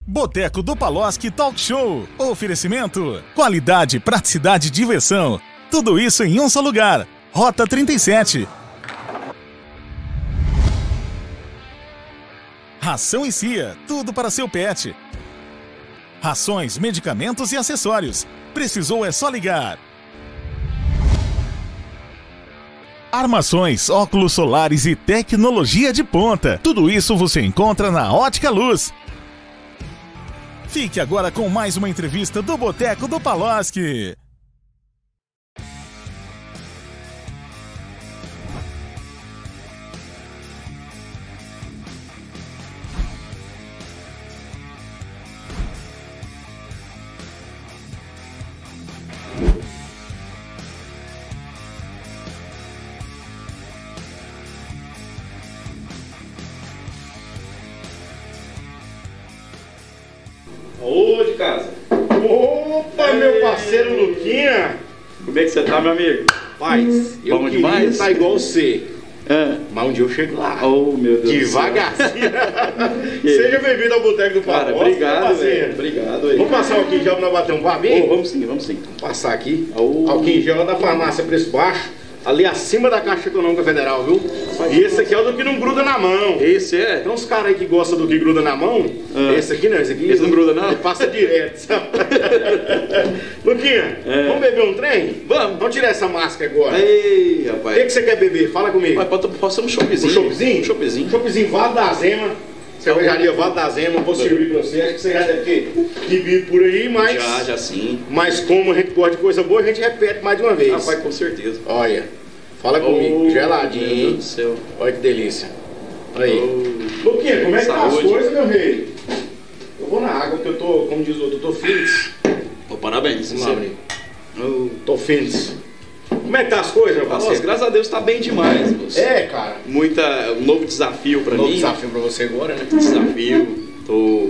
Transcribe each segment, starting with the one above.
Boteco do Paloski Talk Show. Oferecimento: qualidade, praticidade e diversão. Tudo isso em um só lugar. Rota 37. Ração e Cia, tudo para seu pet. Rações, medicamentos e acessórios. Precisou é só ligar. Armações, óculos solares e tecnologia de ponta. Tudo isso você encontra na Ótica Luz. Fique agora com mais uma entrevista do Boteco do Paloski. Ô, de casa. Opa, meu parceiro Luquinha. Como é que você tá, meu amigo? Paz, eu Bom queria demais? estar igual você. Mas um dia eu chego lá. Oh, meu Deus devagarzinho. Seja bem-vindo ao Boteco do Cara, Paloski. obrigado, velho. Obrigado aí. Vamos passar o álcool em gel pra bater um papo? Oh, vamos sim. Vamos passar aqui. Oh. Álcool em gel da farmácia Preço Baixo. Ali acima da Caixa Econômica Federal, viu? E esse aqui é o do que não gruda na mão. Esse é? Tem uns caras aí que gostam do que gruda na mão. Esse aqui não, esse aqui. Esse não gruda, não? Ele passa direto, sabe? Luquinha, vamos beber um trem? Vamos tirar essa máscara agora. Ei, O rapaz. que você quer beber? Fala comigo. Mas pode ser um choppzinho. Um choppzinho? Um choppzinho. Choppzinho Vale da Zema. Cervejaria Vale da Zema. Vou servir pra você. Acho que você já deve ter bebido por aí, mas... Já sim. Mas como a gente gosta de coisa boa, a gente repete mais de uma vez. Rapaz, com certeza. Olha, fala comigo. Geladinho, Meu hein? Deus do céu. Olha que delícia. Aí. Luquinha, como é que tá as Saúde. coisas, meu rei? Eu vou na água, porque eu tô, como diz o outro, eu tô feliz. Oh, parabéns. Vamos Você- abrir. Oh. Tô feliz. Como é que tá as coisas, meu Nossa, parceiro? graças a Deus tá bem demais, moço. Cara. Um novo desafio pra Novo mim. desafio pra você agora, né? Desafio. Tô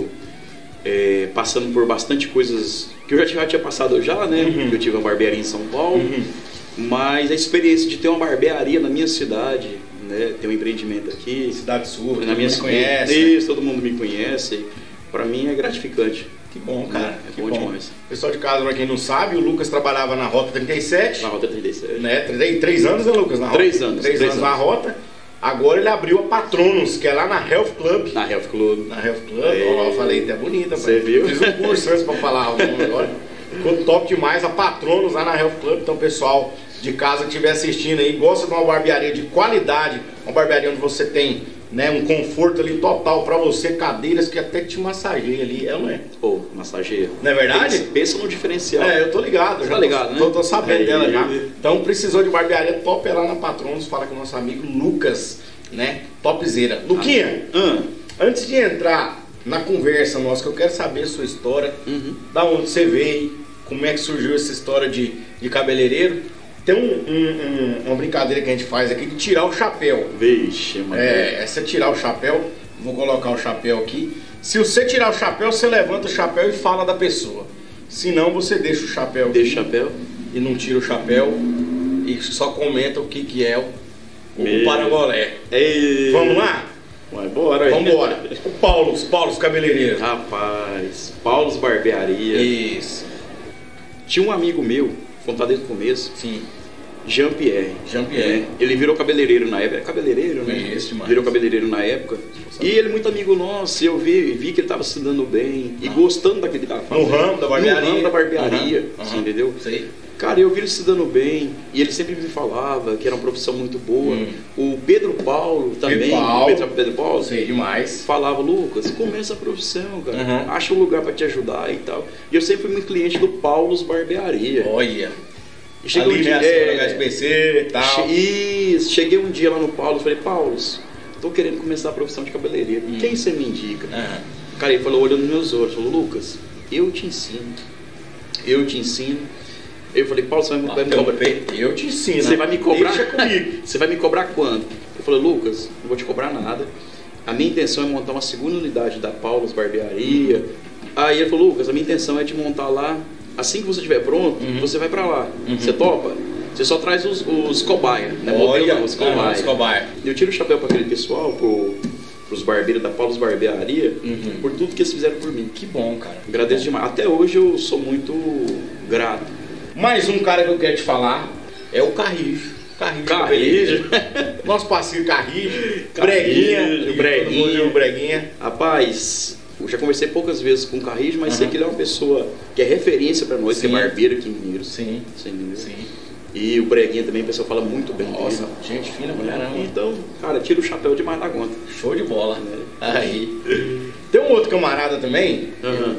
passando por bastante coisas que eu já tinha passado já, né? Uhum. Eu tive uma barbearia em São Paulo, mas a experiência de ter uma barbearia na minha cidade, né? Ter um empreendimento aqui, Cidade Sul, na minha me conhece. Isso, todo mundo me conhece. Pra mim é gratificante. Que bom, cara. É que bom demais. Pessoal de casa, pra quem não sabe, o Lucas trabalhava na Rota 37. Na Rota 37. Né? 3 anos, né, Lucas? Na Rota? 3 anos. 3 anos na Rota. Agora ele abriu a Patronus, que é lá na Health Club. Na Health Club. Na Health Club, ó, eu falei, até bonita. Você viu? Fiz um curso antes pra falar o nome agora. Ficou top demais, a Patronus lá na Health Club. Então, pessoal de casa que estiver assistindo aí, gosta de uma barbearia de qualidade, uma barbearia onde você tem, né, um conforto ali total pra você, cadeiras que até te massageia ali, é ou não é? Pô, massageia. Não é verdade? Pensa no diferencial. Eu tô ligado. Tá ligado, né? Tô sabendo dela já. É. Então, precisou de barbearia top, é lá na Patronus, fala com o nosso amigo Lucas, né? Topzera. Luquinha, antes de entrar na conversa nossa, que eu quero saber a sua história, da onde você veio, como é que surgiu essa história de cabeleireiro. Tem uma brincadeira que a gente faz aqui de tirar o chapéu. Vixe, mano. Essa é tirar o chapéu. Vou colocar o chapéu aqui. Se você tirar o chapéu, você levanta o chapéu e fala da pessoa. Se não, você deixa o chapéu aqui. Deixa o chapéu. E não tira o chapéu e só comenta o que é o parangolé. Ei. Vamos lá? Vai embora aí. Vamos embora. O Paulo cabeleireiro. Rapaz, Paulo's Barbearia. Isso. Tinha um amigo meu, contado desde o começo, Sim. Jean-Pierre. Jean-Pierre. Ele virou cabeleireiro na época. É cabeleireiro, né? Conheço demais. Virou cabeleireiro na época. E ele, muito amigo nosso, eu vi que ele estava se dando bem e gostando daquilo que ele estava fazendo. No ramo da barbearia. No ramo da barbearia, assim, entendeu? Sei. Cara, eu vi ele se dando bem e ele sempre me falava que era uma profissão muito boa. O Pedro Paulo também, Pedro Paulo, Sei demais. falava, Lucas, começa a profissão, cara. Acha um lugar pra te ajudar e tal. E eu sempre fui muito cliente do Paulo's Barbearia. Olha. E cheguei Ali, um dia, né, HSBC e tal. Isso, cheguei um dia lá no Paulo's, falei, Paulo's, tô querendo começar a profissão de cabeleireiro. Quem você me indica? Cara, ele falou, olhando nos meus olhos, falou, Lucas, eu te ensino. Eu te ensino. Eu falei, Paulo, você vai me cobrar. Eu te ensino. Você vai me cobrar? Deixa comigo. Você vai me cobrar quanto? Eu falei, Lucas, não vou te cobrar nada. A minha intenção é montar uma segunda unidade da Paulo's Barbearia. Aí ele falou, Lucas, a minha intenção é te montar lá. Assim que você estiver pronto, você vai pra lá. Você topa? Você só traz os cobaia, né? Olha, Os cobaia. os cobaia. Eu tiro o chapéu para aquele pessoal, pros pros barbeiros da Paulos Barbearia, por tudo que eles fizeram por mim. Que bom, cara. Agradeço demais. Até hoje eu sou muito grato. Mais um cara que eu quero te falar é o Carrijo. Carrijo. Nosso parceiro Carrijo. Breguinha. Rapaz, eu já conversei poucas vezes com o Carrijo, mas sei que ele é uma pessoa que é referência pra nós, que é barbeiro aqui em Mineiros. Sim. E o Breguinha também, o pessoal fala muito bem dele. Nossa, gente fina, mulherão. Então, cara, tira o chapéu demais da conta. Show de bola. Aí. Tem um outro camarada também,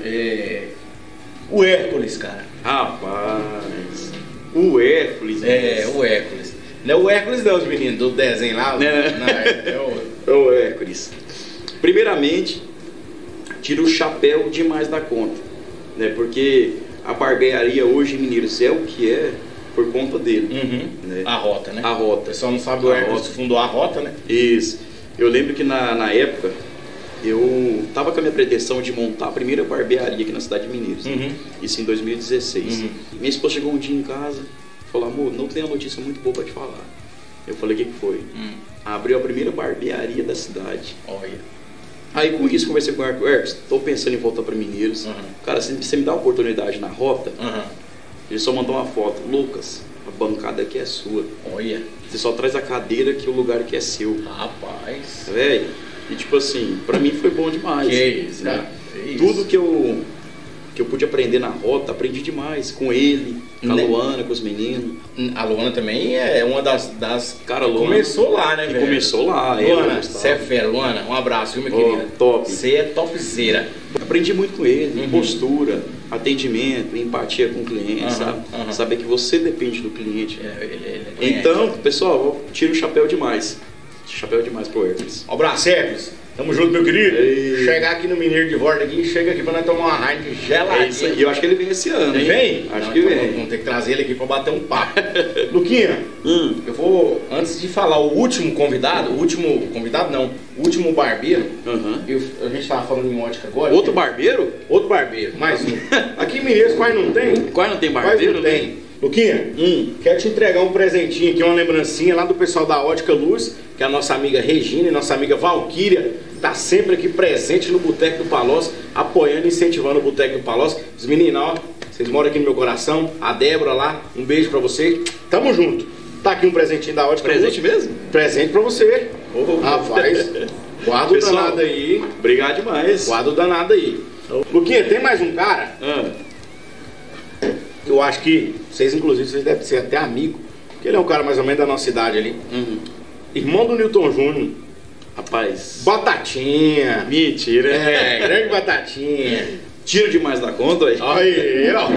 o Hércules, cara. Rapaz, o Hércules. O Hércules. Não é o Hércules não, os meninos do desenho lá. É o Hércules. Primeiramente, tira o chapéu demais da conta, né? Porque a barbearia hoje em Mineiros é o que é por conta dele. Né? A Rota, né? A Rota. O pessoal não sabe, o Hércules fundou a Rota, né? Isso. Eu lembro que na época eu tava com a minha pretensão de montar a primeira barbearia aqui na cidade de Mineiros. Isso em 2016. Minha esposa chegou um dia em casa e falou: amor, não tenho uma notícia muito boa pra te falar. Eu falei: o que foi? Abriu a primeira barbearia da cidade. Olha. Aí com isso conversei com o Hércules, tô pensando em voltar para Mineiros. Cara, se você me dá uma oportunidade na Rota, ele só mandou uma foto: Lucas, a bancada aqui é sua. Olha. Você só traz a cadeira que o lugar aqui é seu. Rapaz. Velho, e tipo assim, pra mim foi bom demais. Que isso, né? cara. Que isso. Tudo que eu pude aprender na Rota, aprendi demais com ele, com a Luana, com os meninos. A Luana também é uma das cara, Luana começou lá, né, velho? Começou lá. Luana, você é fera. Luana, um abraço, viu, minha querida? Top. Você é topzera. Aprendi muito com ele, postura, atendimento, empatia com o cliente, sabe? Saber que você depende do cliente. Então, pessoal, tira o chapéu demais. Chapéu demais pro Hércules. Um abraço, Hércules. Tamo junto, meu querido. Chegar aqui no Mineiro de Volta aqui, chega aqui pra nós tomar uma Heineken geladinha. É isso aí. Eu acho que ele vem esse ano, Ele vem? Acho que vem. Vamos ter que trazer ele aqui pra bater um papo. Luquinha, eu vou, antes de falar o último barbeiro, a gente tava falando em ótica agora. Outro barbeiro? Outro barbeiro, mais um. Aqui em Mineiros quase não tem. Quase não tem barbeiro? Quase não tem. Luquinha, quero te entregar um presentinho aqui, uma lembrancinha lá do pessoal da Ótica Luz, que é a nossa amiga Regina e nossa amiga Valquíria, tá sempre aqui presente no Boteco do Palhoça, apoiando e incentivando o Boteco do Palhoça. Os meninos, ó, vocês moram aqui no meu coração, a Débora lá, um beijo pra você, tamo junto. Tá aqui um presentinho da Ótica Luz. Presente mesmo? Presente pra você. Rapaz, guarda o danado aí. Obrigado demais. Guarda o danado aí. Luquinha, tem mais um cara? Eu acho que vocês, inclusive, vocês devem ser até amigo, porque ele é um cara mais ou menos da nossa idade ali. Irmão do Newton Júnior. Rapaz. Batatinha. Mentira. Grande Batatinha. Tiro demais da conta aí. Aí, ó.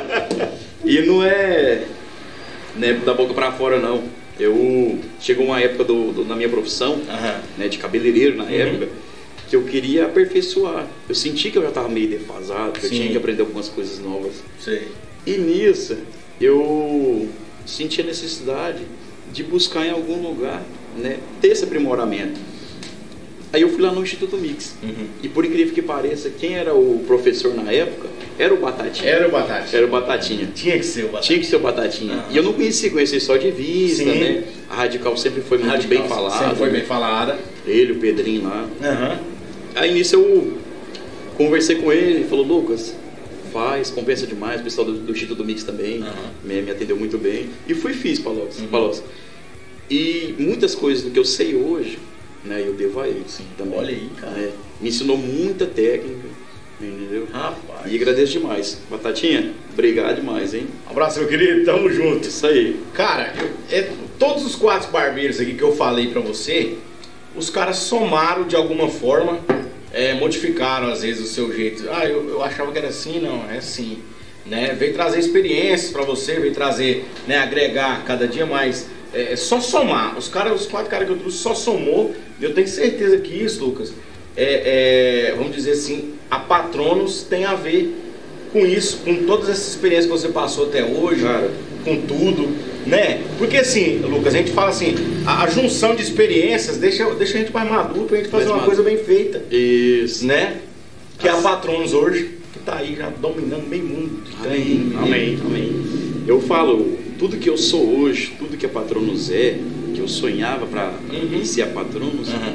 E não é da boca pra fora, não. Chegou uma época na minha profissão, né, de cabeleireiro na época, que eu queria aperfeiçoar. Eu senti que eu já estava meio defasado, que eu tinha que aprender algumas coisas novas. Sim. E nisso, eu senti a necessidade de buscar em algum lugar, né, ter esse aprimoramento. Aí eu fui lá no Instituto Mix. E por incrível que pareça, quem era o professor na época era o Batatinha. Era o Batatinha. Era o Batatinha. Tinha que ser o Batatinha. Tinha que ser o Batatinha. E eu não conheci só de vista, né? A Radical sempre foi muito bem falada. Sempre foi bem falada. Ele, o Pedrinho lá. Aí nisso eu conversei com ele, ele falou: Lucas, faz, compensa demais. O pessoal do Instituto Mix também me atendeu muito bem. E fiz, Palhoça. E muitas coisas do que eu sei hoje, né, eu devo a ele também. Olha aí, cara. Né? Me ensinou muita técnica, entendeu? Rapaz. E agradeço demais. Batatinha, obrigado demais, hein? Um abraço, meu querido. Tamo junto. Isso aí. Cara, todos os 4 barbeiros aqui que eu falei pra você, os caras somaram de alguma forma, modificaram às vezes o seu jeito. Eu achava que era assim, não, é assim. Né? Veio trazer experiências pra você, veio trazer, né, agregar cada dia mais. Só somar. Os 4 caras que eu trouxe só somou. E eu tenho certeza que isso, Lucas, vamos dizer assim, a Patronos tem a ver com isso, com todas essas experiências que você passou até hoje, cara, com tudo, né? Porque assim, Lucas, a gente fala assim, a junção de experiências deixa a gente mais maduro pra gente fazer uma coisa bem feita. Isso. Né? Que é a Patronos hoje, que tá aí já dominando meio mundo. Amém. Eu falo, tudo que eu sou hoje, tudo que a Patronos que eu sonhava para ser a Patronos,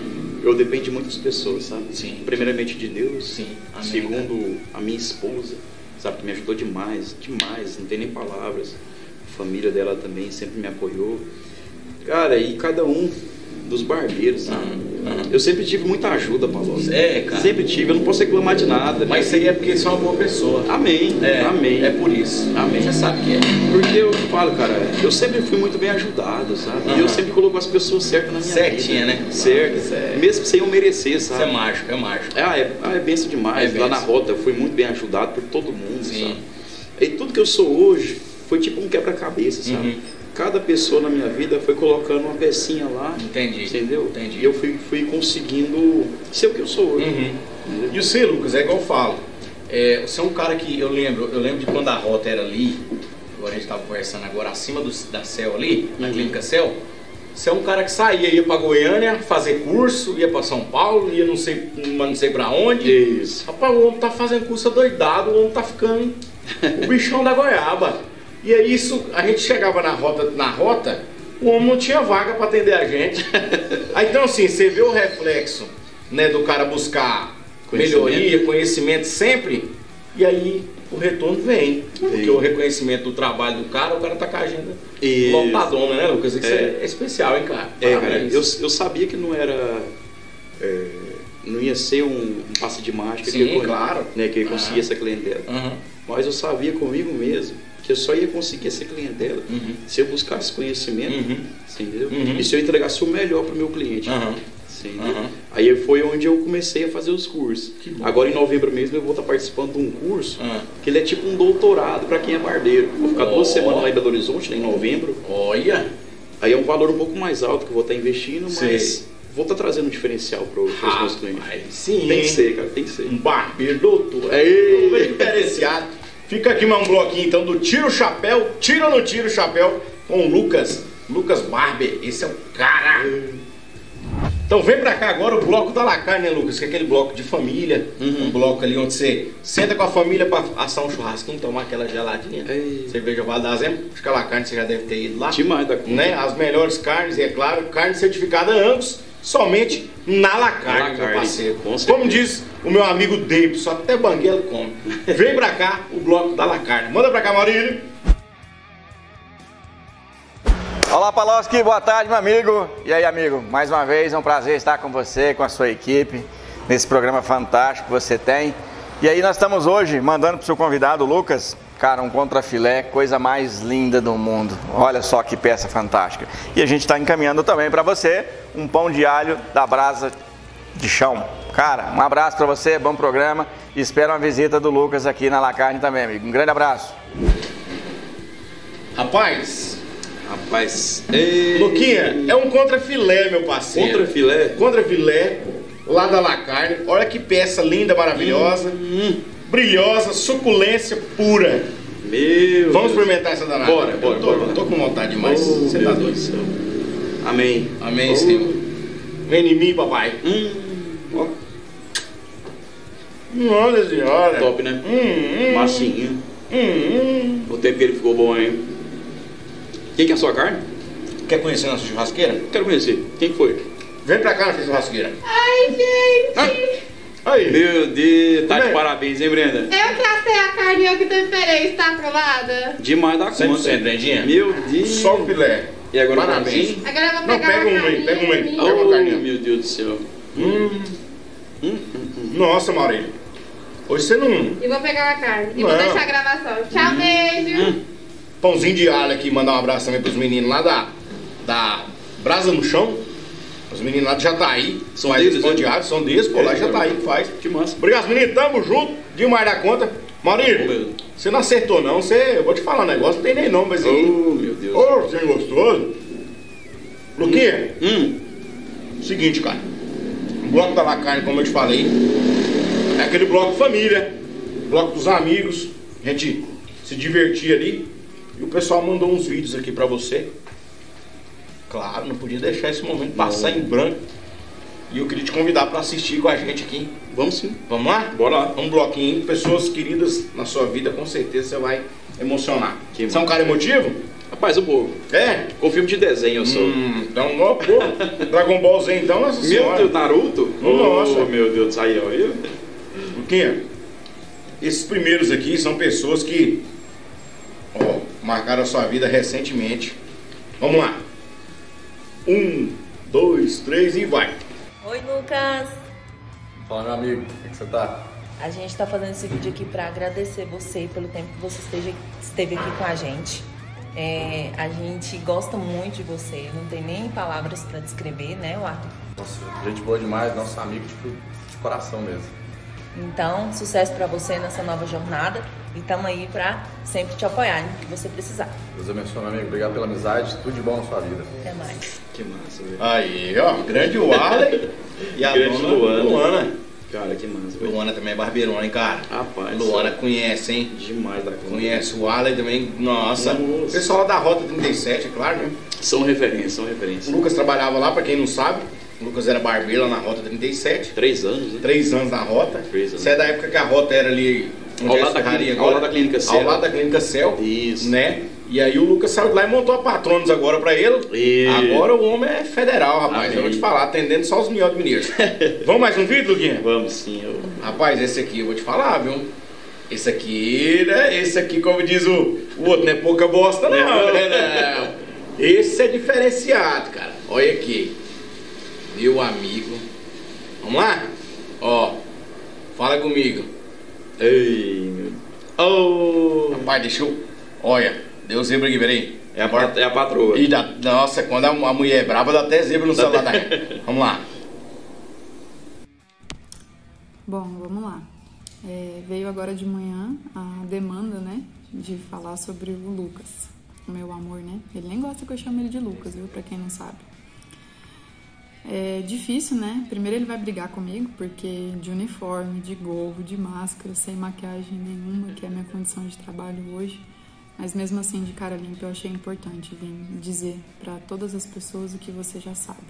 eu dependo de muitas pessoas, sabe? Sim. Primeiramente de Deus. Sim. Amém, segundo, a minha esposa, sabe? Que me ajudou demais, demais. Não tem nem palavras. A família dela também sempre me apoiou. Cara, e cada um dos barbeiros, sabe? Eu sempre tive muita ajuda, Paulo. Cara. Sempre tive, eu não posso reclamar de nada. Mas isso aí é porque você é uma boa pessoa. Amém. Amém. É por isso. Amém. Você sabe que é. Porque eu falo, cara, eu sempre fui muito bem ajudado, sabe? E eu sempre coloco as pessoas certas na minha vida. Certinha, né? Certo. Mesmo sem eu merecer, sabe? Isso é mágico, é mágico. É benção demais. É Lá na benção. rota eu fui muito bem ajudado por todo mundo, Sim. sabe? E tudo que eu sou hoje foi tipo um quebra-cabeça, sabe? Cada pessoa na minha vida foi colocando uma pecinha lá. Entendi. Entendeu? Entendi. E eu fui conseguindo ser o que eu sou hoje. E você, Lucas, é igual eu falo. Você é um cara que eu lembro de quando a rota era ali, agora a gente estava conversando agora, acima da CEL ali, na Clínica CEL. Você é um cara que saía, ia pra Goiânia fazer curso, ia pra São Paulo, ia não sei pra onde. Isso. Rapaz, o homem tá fazendo curso doidado, o homem tá ficando o bichão da goiaba. E aí a gente chegava na rota, o homem não tinha vaga para atender a gente. Aí, então assim, você vê o reflexo, né, do cara buscar melhoria, conhecimento sempre, e aí o retorno vem. Porque o reconhecimento do trabalho do cara, o cara tá com a agenda lotadona, né, Lucas? Isso é especial, hein, cara? Cara, eu sabia que não era... não ia ser um passe de mágica. Sim, claro. Né, que eu ia conseguir essa clientela. Mas eu sabia comigo mesmo que eu só ia conseguir essa clientela se eu buscasse conhecimento, entendeu? E se eu entregasse o melhor para o meu cliente. Aí foi onde eu comecei a fazer os cursos. Agora em novembro mesmo eu vou estar participando de um curso que ele é tipo um doutorado para quem é barbeiro. Vou ficar 2 semanas lá em Belo Horizonte, né, em novembro. Olha! Aí é um valor um pouco mais alto que eu vou estar investindo, mas vou estar trazendo um diferencial para os meus clientes. Sim, tem que ser, cara, tem que ser. Um barbeiro doutor. É diferenciado. Fica aqui mais um bloquinho então do Tira o Chapéu, Tira ou não Tira o Chapéu com o Lucas Barber. Esse é o cara. Então vem pra cá agora o bloco da La Carne, né, Lucas? Que é aquele bloco de família. Um bloco ali onde você senta com a família pra assar um churrasquinho, tomar aquela geladinha. Cerveja Vale da Zema. Acho que a La Carne você já deve ter ido lá. Demais da conta. Né? As melhores carnes, e é claro, carne certificada Angus, somente na La Carne, meu parceiro. Como diz o meu amigo Dave, só até banguela come. Vem pra cá o bloco da La Carne. Manda pra cá, Maurílio. Olá, Paloski, boa tarde, meu amigo. E aí, amigo, mais uma vez é um prazer estar com você, com a sua equipe, nesse programa fantástico que você tem. E aí nós estamos hoje mandando pro seu convidado, Lucas, cara, um contrafilé, coisa mais linda do mundo. Olha só que peça fantástica. E a gente está encaminhando também para você um pão de alho da brasa de chão. Cara, um abraço para você, bom programa e espero uma visita do Lucas aqui na La Carne também, amigo. Um grande abraço. Rapaz, Luquinha, é um contrafilé, meu parceiro. Contrafilé? Contrafilé, lá da La Carne. Olha que peça linda, maravilhosa, brilhosa, suculência pura. Vamos experimentar essa danada. Bora. Tô com vontade demais. Você tá doido. Amém. Amém, Senhor. Vem em mim, papai. Nossa senhora. Top, né? Massinho. O tempero ficou bom, hein? Quem que é a sua carne? Quer conhecer nossa churrasqueira? Quero conhecer. Quem foi? Vem pra cá, nossa churrasqueira. Ai, gente! Aí. Meu Deus, tá de parabéns, hein, Brenda? Eu que assei a carne e eu que temperei, está aprovada? Demais da conta. 100%, Brendinha. Meu Deus. Só o filé. E agora parabéns. Agora eu vou Não, pegar pega um aí, pega um aí. Pega uma carninha. Meu Deus do céu. Nossa, Maurílio. Hoje você não... E vou pegar a carne. E Não. vou deixar a gravação. Tchau, beijo. Pãozinho de alho aqui, mandar um abraço também pros meninos lá da Brasa no Chão. Os meninos lá de Jataí. São faz deles, esse pão de né? alho, são deles, pô, lá de Jataí que faz. Que massa. Obrigado, meninos, tamo junto. Demais da conta. Maurílio, você não acertou não, eu vou te falar um negócio, não tem nem não, mas aí. Oh, meu Deus. Ô, você é gostoso. Luquinha, seguinte, cara. O bloco da La Carne, como eu te falei, é aquele bloco família, bloco dos amigos, a gente se divertir ali. E o pessoal mandou uns vídeos aqui pra você. Claro, não podia deixar esse momento passar em branco. E eu queria te convidar pra assistir com a gente aqui. Vamos sim. Vamos lá? Bora lá. Um bloquinho, pessoas queridas na sua vida, com certeza você vai emocionar. Que você é um cara emotivo? Rapaz, o povo. É? Com filme de desenho eu sou. Então, ó, pô. Dragon Ball Z, então, nossa Meu senhora. Deus, Naruto? Nossa. Oh, meu Deus, aí, ó. Luquinha, esses primeiros aqui são pessoas que, ó, marcaram a sua vida recentemente. Vamos lá. 1, 2, 3 e vai. Oi, Lucas. Fala, meu amigo, como é que você tá? A gente tá fazendo esse vídeo aqui pra agradecer você pelo tempo que você esteve aqui com a gente. A gente gosta muito de você, não tem nem palavras pra descrever, né, Arthur? Nossa, gente boa demais, nosso amigo de coração mesmo. Então, sucesso pra você nessa nova jornada e tamo aí pra sempre te apoiar no que você precisar. Deus abençoe, meu amigo. Obrigado pela amizade, tudo de bom na sua vida. Até mais. Que massa, velho. Aí, ó, grande Warley e a Grande dona Luana. Cara, que massa, velho. Luana também é barbeirona, hein, cara? Rapaz. Luana conhece, hein? Demais da conta. Conhece o Warley também, nossa. Nossa. O pessoal lá da Rota 37, é claro, né? São referências, são referências. O Lucas trabalhava lá, pra quem não sabe. O Lucas era barbeiro lá na Rota 37. 3 anos, né? 3 anos na Rota. 3 anos. Você é da época que a Rota era ali... Ao lado da Clínica Céu. Ao lado da Clínica Céu. Isso. Né? E aí o Lucas saiu de lá e montou a Patronos agora pra ele. Agora o homem é federal, rapaz. Amém. Eu vou te falar, atendendo só os melhores mineiros. Vamos mais um vídeo, Luquinha? Vamos sim. Rapaz, esse aqui eu vou te falar, viu? Esse aqui, né? Esse aqui, como diz o outro, não é pouca bosta, não. Não. Esse é diferenciado, cara. Olha aqui. Meu amigo. Vamos lá? Ó. Fala comigo. Ei, meu Deus. Oh. Rapaz, deixa eu... Olha, deu zebra aqui, peraí. É a patroa. E nossa, quando a mulher é brava, dá até zebra no celular da Vamos lá. Bom, vamos lá. Veio agora de manhã a demanda, né, de falar sobre o Lucas, o meu amor, né? Ele nem gosta que eu chame ele de Lucas, viu, pra quem não sabe. É difícil, né? Primeiro ele vai brigar comigo, porque de uniforme, de gorro, de máscara, sem maquiagem nenhuma, que é a minha condição de trabalho hoje. Mas mesmo assim, de cara limpa, eu achei importante vir dizer para todas as pessoas o que você já sabe.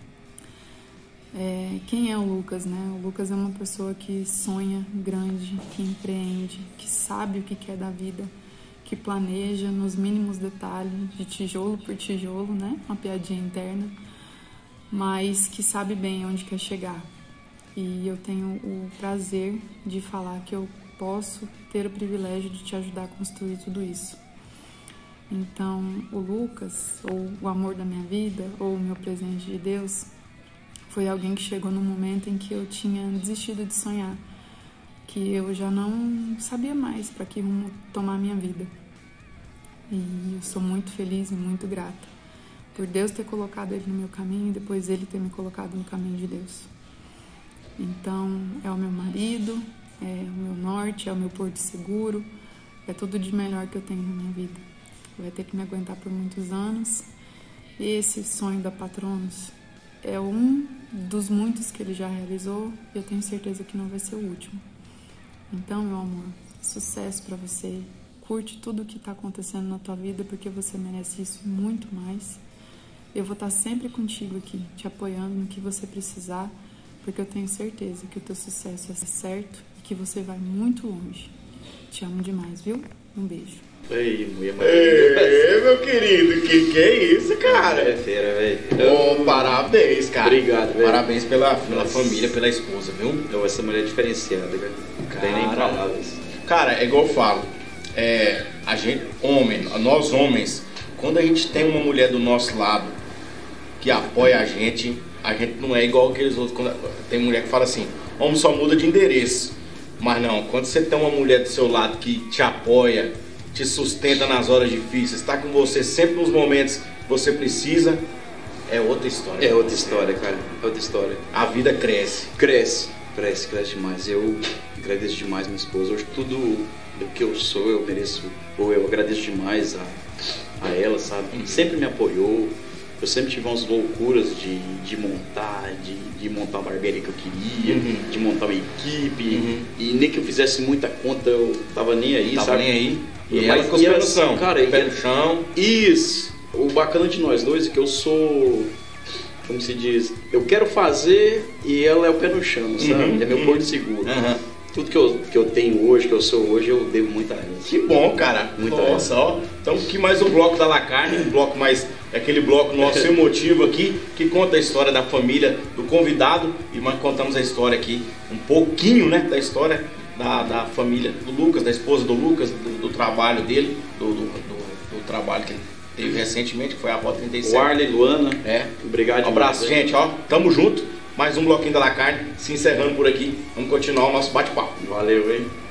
Quem é o Lucas, né? O Lucas é uma pessoa que sonha grande, que empreende, que sabe o que quer da vida, que planeja nos mínimos detalhes, de tijolo por tijolo, né? Uma piadinha interna, mas que sabe bem onde quer chegar. E eu tenho o prazer de falar que eu posso ter o privilégio de te ajudar a construir tudo isso. Então, o Lucas, ou o amor da minha vida, ou o meu presente de Deus, foi alguém que chegou num momento em que eu tinha desistido de sonhar, que eu já não sabia mais para que rumo tomar a minha vida. E eu sou muito feliz e muito grata por Deus ter colocado ele no meu caminho e depois ele ter me colocado no caminho de Deus. Então, é o meu marido, é o meu norte, é o meu porto seguro, é tudo de melhor que eu tenho na minha vida. Vai ter que me aguentar por muitos anos. E esse sonho da Patronos é um dos muitos que ele já realizou e eu tenho certeza que não vai ser o último. Então, meu amor, sucesso pra você. Curte tudo o que tá acontecendo na tua vida, porque você merece isso e muito mais. Eu vou estar sempre contigo aqui, te apoiando no que você precisar, porque eu tenho certeza que o teu sucesso é certo e que você vai muito longe. Te amo demais, viu? Um beijo. Ei, mulher maravilhosa. Ei, meu querido, que é isso, cara? É fera, velho. Oh, parabéns, cara. Obrigado, velho. Parabéns pela família, pela esposa, viu? Então, essa mulher é diferenciada, velho. Não tem nem palavras. Cara, é igual eu falo. A gente, nós homens, quando a gente tem uma mulher do nosso lado que apoia a gente não é igual aqueles outros. Tem mulher que fala assim, homem só muda de endereço. Mas não, quando você tem uma mulher do seu lado que te apoia, te sustenta nas horas difíceis, está com você sempre nos momentos que você precisa, é outra história. É outra história, cara. É outra história. A vida cresce. Cresce demais. Eu agradeço demais minha esposa. Hoje tudo o que eu sou, eu mereço, ou eu agradeço demais a ela, sabe? Sempre me apoiou. Eu sempre tive umas loucuras de montar a barbearia que eu queria, de montar uma equipe, e nem que eu fizesse muita conta, eu tava nem aí, tava sabe? Nem aí. E ela com os pés no chão, cara, pé no chão. Isso! O bacana de nós dois é que eu sou, como se diz, eu quero fazer e ela é o pé no chão, sabe? É meu porto seguro. tudo que eu tenho hoje, que eu sou hoje, eu devo muito a eles. Que bom, cara. Nossa, ó. Então aqui mais um bloco da La Carne, um bloco mais, aquele bloco nosso emotivo aqui, que conta a história da família do convidado, e nós contamos a história aqui, um pouquinho, né, da história da família do Lucas, da esposa do Lucas, do trabalho dele, do trabalho que ele teve recentemente, que foi a Rota 37. O Arley, Luana, obrigado. Um abraço, gente, ó. Tamo junto. Mais um bloquinho da La Carne, se encerrando por aqui. Vamos continuar o nosso bate-papo. Valeu, hein?